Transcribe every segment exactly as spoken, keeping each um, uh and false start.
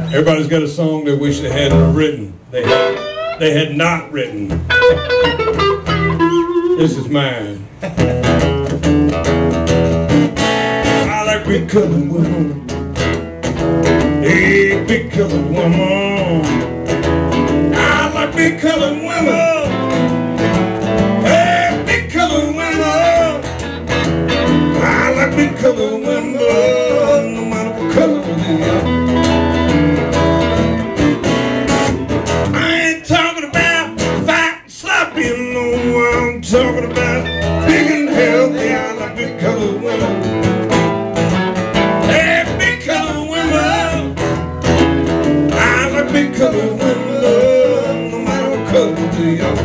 Everybody's got a song they wish they hadn't written. They had, they had not written. This is mine. I like big colored women. Hey, big colored women. I like big colored women. Hey, big colored women. I like big colored women. No matter what color they are. I'm talking about big and healthy. I like big colored women. Hey, big colored women. I like big colored women, no matter what color they are.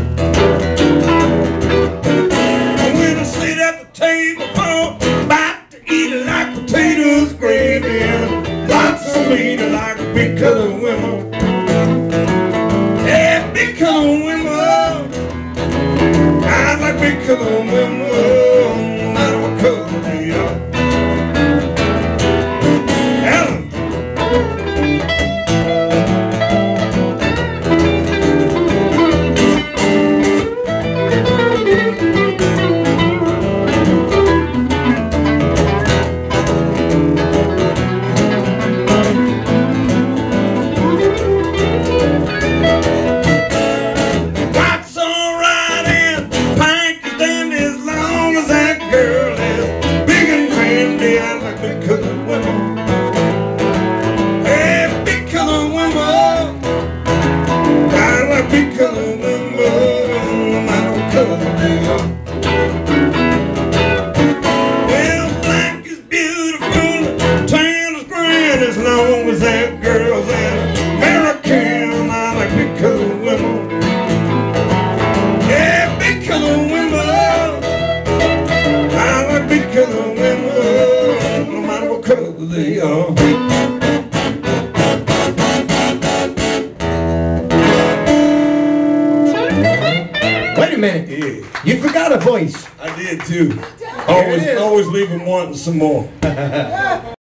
When I sit at the table, I'm about to eat it like potatoes, gravy, and lots of meat. I like big colored women. Hey, big colored women. I like big colored women, no matter what color they are. Ellen. Well, black is beautiful, tan is grand, as long as that girl's an American. I like big colored women. Yeah, big colored women. I like big colored women, no matter what color they are. Wait a minute. Yeah. You forgot a voice. I did too. Always, always leaving wanting some more.